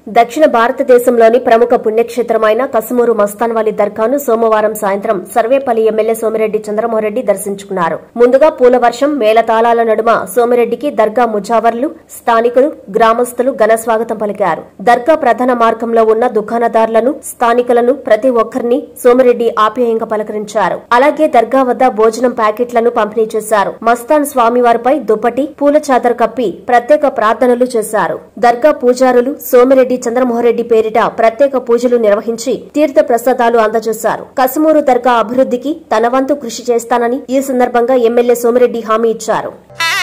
దక్షిణ భారతదేశంలోని ప్రముఖ పుణ్యక్షేత్రమైన కసుమూరు మస్తాన్వలి దర్గాను సోమవారం సాయంత్రం సర్వేపల్లి ఎమ్మెల్యే సోమిరెడ్డి చంద్రమోహన్రెడ్డి దర్శించుకున్నారు. ముందుగా పూలవర్షం, మేళతాళాల నడుమ సోమిరెడ్డికి దర్గా ముజావర్లు, స్థానికులు, గ్రామస్తులు ఘన స్వాగతం పలికారు. దర్గా ప్రధాన మార్గంలో ఉన్న దుకాణదారులను, స్థానికులను ప్రతి ఒక్కరిని సోమిరెడ్డి ఆప్యాయంగా పలకరించారు. అలాగే దర్గా వద్ద భోజనం ప్యాకెట్లను పంపిణీ చేశారు. మస్తాన్ స్వామివారిపై దుప్పటి, పూల చాదర కప్పి ప్రత్యేక ప్రార్థనలు చేశారు. దర్గా పూజారులు సోమిరెడ్డి చంద్రమోహన్రెడ్డి పేరిట ప్రత్యేక పూజలు నిర్వహించి తీర్థ ప్రసాదాలు అందజేశారు. కసుమూరు దర్గా అభివృద్ధికి తన వంతు కృషి చేస్తానని ఈ సందర్భంగా ఎమ్మెల్యే సోమిరెడ్డి హామీ ఇచ్చారు.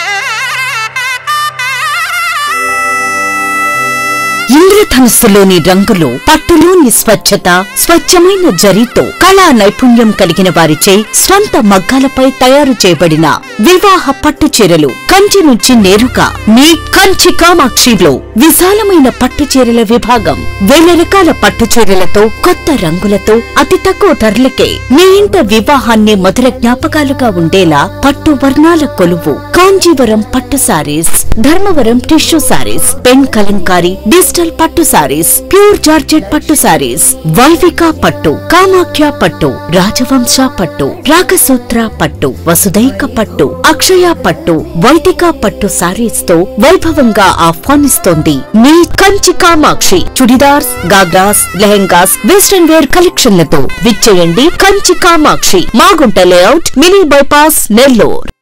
ఇంద్రధనుస్సులోని రంగులు, పట్టులోని స్వచ్ఛత, స్వచ్ఛమైన జరీతో కళా నైపుణ్యం కలిగిన వారిచే స్వంత మగ్గాలపై తయారు చేయబడిన వివాహ పట్టు చీరలు కంచి నుంచి నేరుగా మీ కంచి కామాక్షిలో విశాలమైన పట్టు చీరల విభాగం. వేల రకాల పట్టు చీరలతో, కొత్త రంగులతో అతి తక్కువ ధరలకే మీ ఇంట వివాహాన్ని మధుర జ్ఞాపకాలుగా ఉండేలా పట్టు వర్ణాల కొలువు కాంజీవరం పట్టు saris, Dharmavaram tissue saris, pen Kalamkari, digital పట్టు సారీస్, ప్యూర్ జార్జెట్ పట్టు సారీస్, వైవిక పట్టు, కామాఖ్య పట్టు, రాజవంశ పట్టు, రాగసూత్ర పట్టు, వసుదైక పట్టు, అక్షయ పట్టు, వైదిక పట్టు సారీస్ తో వైభవంగా ఆహ్వానిస్తోంది మీ కంచి కామాక్షి. చుడిదార్స్, గాగ్రాస్, లెహెంగాస్, వెస్టర్న్ వేర్ కలెక్షన్లతో విచ్చేయండి Kanchi Kamakshi, Magunta layout, mini bypass, Nellore.